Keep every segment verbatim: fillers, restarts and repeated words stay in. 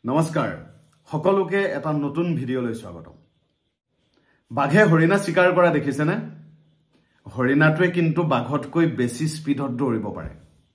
নমস্কাৰ সকলোকে এটা নতুন ভিডিঅ'লৈ স্বাগতম বাঘে হৰিণা শিকাৰ কৰা দেখিছেনে হৰিণাটোৱে কিন্তু বাঘতকৈ বেছি স্পীডত দৌৰিব পাৰে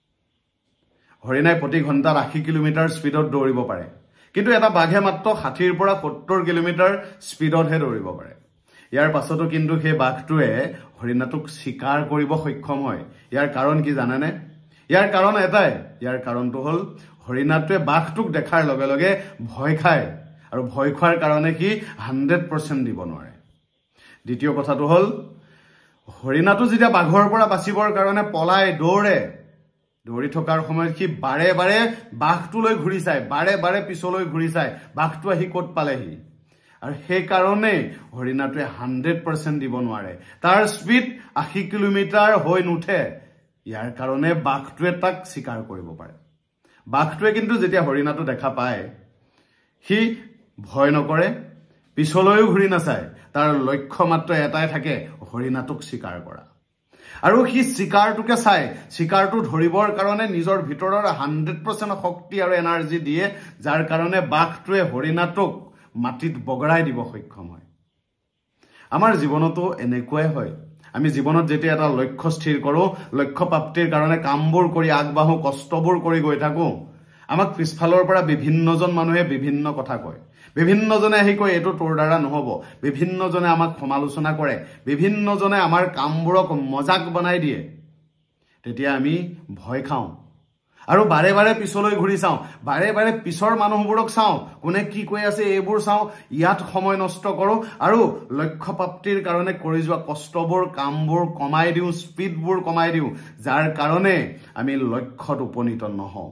হৰিণাই প্ৰতি ঘণ্টাত আশী কিলোমিটাৰ স্পীডত দৌৰিব পাৰে কিন্তু এটা বাঘে মাত্ৰ ষাঠিৰ পৰা সত্তৰ কিলোমিটাৰ স্পীডতহে দৌৰিব পাৰে ইয়াৰ পাছতো কিন্তু সেই বাঘটোৱে হৰিণাটোক শিকাৰ কৰিব সক্ষম হয় ইয়াৰ কাৰণ কি জানেনে ইয়াৰ কাৰণ এটাই ইয়াৰ কাৰণটো হ'ল হৰিণাটোৱে বাঘটোক দেখাৰ লগে লগে ভয় খায় আৰু ভয় খোৱাৰ কাৰণে কি হাণ্ড্ৰেড পাৰ্চেণ্ট দিব নোৱাৰে দ্বিতীয় কথাটো হ'ল হৰিণাটো যেতিয়া বাঘৰ পৰা বাচিবৰ কাৰণে পলাই দৌৰে দৌৰি থকাৰ সময়ত কি বাৰে বাৰে বাঘটোলৈ ঘূৰি চায় বাৰে বাৰে পিছলৈ ঘূৰি চায় বাঘটো আহি ক'ত পালেহি আৰু সেই কাৰণে হৰিণাটোৱে হাণ্ড্ৰেড পাৰ্চেণ্ট দিব নোৱাৰে তাৰ স্পীড আশী কিলোমিটাৰ হৈ নুঠে ইয়াৰ কাৰণে বাঘটোৱে তাক শিকাৰ কৰিব পাৰে বাঘটোৱে কিন্তু যেতিয়া হৰিণাটো দেখা পায় সি ভয় নকৰে পিছলৈও ঘূৰি নাচায় তাৰ লক্ষ্য মাত্ৰ এটাই থাকে হৰিণাটোক শিকাৰ কৰা আৰু সি শিকাৰটোকে চাই শিকাৰটো ধৰিবৰ কাৰণে নিজৰ ভিতৰৰ হাণ্ড্ৰেড পাৰ্চেণ্ট শক্তি আৰু এনাৰ্জি দিয়ে যাৰ কাৰণে বাঘটোৱে হৰিণাটোক মাটিত বগৰাই দিব সক্ষম হয় আমাৰ জীৱনতো এনেকুৱাই হয় আমি জীৱনত যেতিয়া এটা লক্ষ্য স্থিৰ কৰোঁ লক্ষ্য প্ৰাপ্তিৰ কাৰণে কামবোৰ কৰি আগবাঢ়ো কষ্টবোৰ কৰি গৈ থাকো আমাক পিছফালৰ পৰা বিভিন্নজন মানুহে বিভিন্ন কথা কয় বিভিন্নজনে আহি কয় এইটো তোৰ দ্বাৰা নহব বিভিন্নজনে আমাক সমালোচনা কৰে বিভিন্নজনে আমাৰ কামবোৰক মজাক বনাই দিয়ে তেতিয়া আমি ভয় খাওঁ আৰু বাৰে বাৰে পিছলৈ ঘূৰি চাওঁ বাৰে বাৰে পিছৰ মানুহবোৰক চাওঁ কোনে কি কৈ আছে এইবোৰ চাওঁ ইয়াত সময় নষ্ট কৰোঁ আৰু লক্ষ্য প্ৰাপ্তিৰ কাৰণে কৰি যোৱা কষ্টবোৰ কামবোৰ কমাই দিওঁ স্পীডবোৰ কমাই দিওঁ যাৰ কাৰণে আমি লক্ষ্যত উপনীত নহওঁ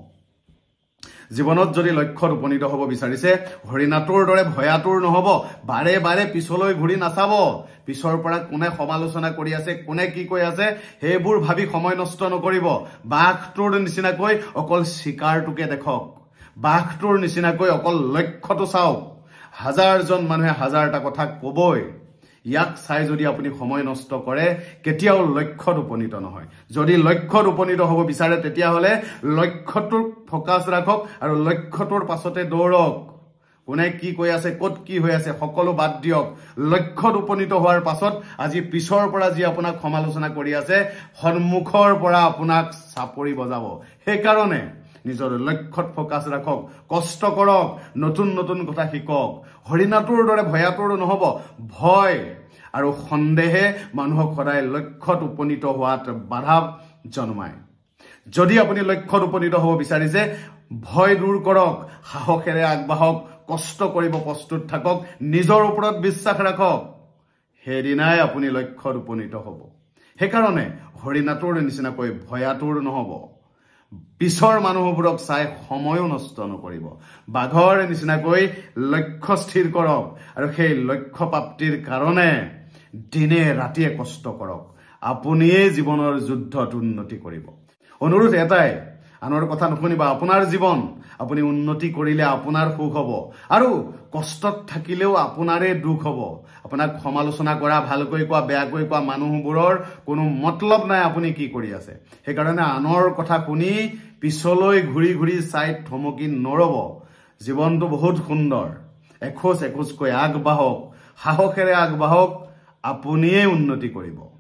জীৱনত যদি লক্ষ্যত উপনীত হ'ব বিচাৰিছে হৰিণাটোৰ দৰে ভয়াতুৰ নহ'ব বাৰে বাৰে পিছলৈ ঘূৰি নাচাব পিছৰ পৰা কোনে সমালোচনা কৰি আছে কোনে কি কৈ আছে সেইবোৰ ভাবি সময় নষ্ট নকৰিব বাঘটোৰ নিচিনাকৈ অকল শিকাৰটোকে দেখক বাঘটোৰ নিচিনাকৈ অকল লক্ষ্যটো চাওক হাজাৰজন মানুহে হাজাৰটা কথা ক'বই ইয়াক চাই যদি আপুনি সময় নষ্ট কৰে কেতিয়াও লক্ষ্যত উপনীত নহয় যদি লক্ষ্যত উপনীত হ'ব বিচাৰে তেতিয়াহ'লে লক্ষ্যটোৰ ফ'কাছ ৰাখক আৰু লক্ষ্যটোৰ পাছতে দৌৰক কোনে কি কৈ আছে ক'ত কি হৈ আছে সকলো বাদ দিয়ক লক্ষ্যত উপনীত হোৱাৰ পাছত আজি পিছৰ পৰা যি আপোনাক সমালোচনা কৰি আছে সন্মুখৰ পৰা আপোনাক চাপৰি বজাব সেইকাৰণে নিজৰ লক্ষ্যত ফ'কাছ ৰাখক কষ্ট কৰক নতুন নতুন কথা শিকক হৰিণাটোৰ দৰে ভয়াতুৰ নহ'ব ভয় আৰু সন্দেহে মানুহক সদায় লক্ষ্যত উপনীত হোৱাত বাধা জন্মায় যদি আপুনি লক্ষ্যত উপনীত হ'ব বিচাৰিছে ভয় দূৰ কৰক সাহসেৰে আগবাঢ়ক কষ্ট কৰিব প্ৰস্তুত থাকক নিজৰ ওপৰত বিশ্বাস ৰাখক সেইদিনাই আপুনি লক্ষ্যত উপনীত হ'ব সেইকাৰণে হৰিণাটোৰ নিচিনাকৈ ভয়াতুৰ নহ'ব পিছৰ মানুহবোৰক চাই সময়ো নষ্ট নকৰিব বাঘৰ নিচিনাকৈ লক্ষ্য স্থিৰ কৰক আৰু সেই লক্ষ্য প্ৰাপ্তিৰ কাৰণে দিনে ৰাতিয়ে কষ্ট কৰক আপুনিয়ে জীৱনৰ যুদ্ধত উন্নতি কৰিব অনুৰোধ এটাই আনৰ কথা নুশুনিবা আপোনাৰ জীৱন আপুনি উন্নতি কৰিলে আপোনাৰ সুখ হ'ব আৰু কষ্টত থাকিলেও আপোনাৰে দুখ হ'ব আপোনাক সমালোচনা কৰা ভালকৈ কোৱা বেয়াকৈ কোৱা মানুহবোৰৰ কোনো মতলব নাই আপুনি কি কৰি আছে সেইকাৰণে আনৰ কথা শুনি পিছলৈ ঘূৰি ঘূৰি চাই থমকি নৰব জীৱনটো বহুত সুন্দৰ এখোজ এখোজকৈ আগবাঢ়ক সাহসেৰে আগবাঢ়ক আপুনিয়ে উন্নতি কৰিব